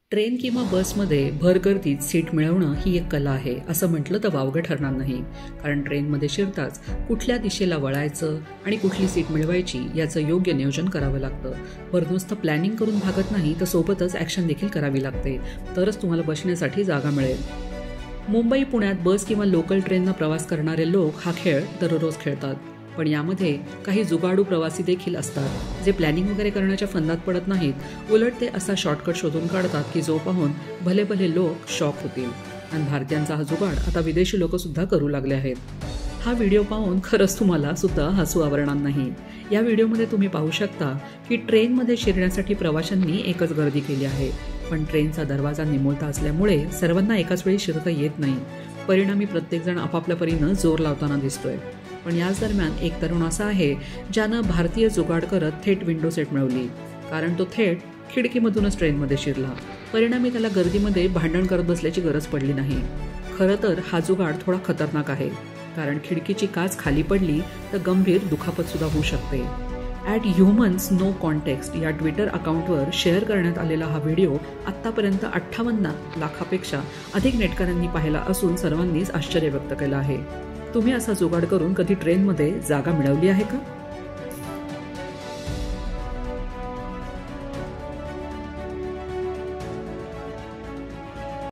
Train किंवा बसमध्ये भरगर्दीत seat मिळवणं ही एक कला आहे असं म्हटलं तर वावगं ठरणार नाही. कारण ट्रेनमध्ये शिरताच कुठल्या दिशेला वळायचं आणि कुठली सीट मिळवायची याचं योग्य नियोजन करावं लागतं. बरं नुसतं प्लॅनिंग करून भागत नाही तर सोबतच ॲक्शन देखील करावी लागते, तरच तुम्हाला बसण्यासाठी जागा मिळेल. मुंबई पुण्यात बस किंवा लोकल ट्रेननं प्रवास करणारे लोक हा खेळ दररोज खेळतात. पण यामध्ये काही जुगाडू प्रवासी देखील असतात जे प्लॅनिंग वगैरे करण्याच्या फंदात पडत नाहीत. उलट ते असा शॉर्टकट शोधून काढतात की जो पाहून भले भले लोक शॉक होतील. आणि भारतीयांचा हा जुगाड आता विदेशी लोक सुद्धा करू लागले आहेत. हा व्हिडिओ पाहून खरंच तुम्हाला सुद्धा हसू आवरणार नाही. या व्हिडिओमध्ये तुम्ही पाहू शकता की ट्रेनमध्ये शिरण्यासाठी प्रवाशांनी एकच गर्दी केली आहे. पण ट्रेनचा दरवाजा निमुळता असल्यामुळे सर्वांना एकाच वेळी शिरता येत नाही. परिणामी प्रत्येकजण आपापल्या परीनं जोर लावताना दिसतोय. पण याच दरम्यान एक तरुण असा आहे ज्यानं भारतीय जुगाड करत थेट विंडो सीट मिळवली. कारण तो थेट खिडकीमधूनच ट्रेनमध्ये शिरला. परिणामी त्याला गर्दीमध्ये भांडण करत बसल्याची गरज पडली नाही. खरं तर हा जुगाड थोडा खतरनाक आहे. कारण खिडकीची काच खाली पडली तर गंभीर दुखापत सुद्धा होऊ शकते. @HumansNoContext या ट्विटर अकाउंटवर शेअर करण्यात आलेला हा व्हिडिओ आत्तापर्यंत 58 लाखापेक्षा अधिक नेटकऱ्यांनी पाहिला असून सर्वांनीच आश्चर्य व्यक्त केलं आहे. तुम्ही असा जुगाड करून कधी ट्रेनमध्ये जागा मिळवली आहे का?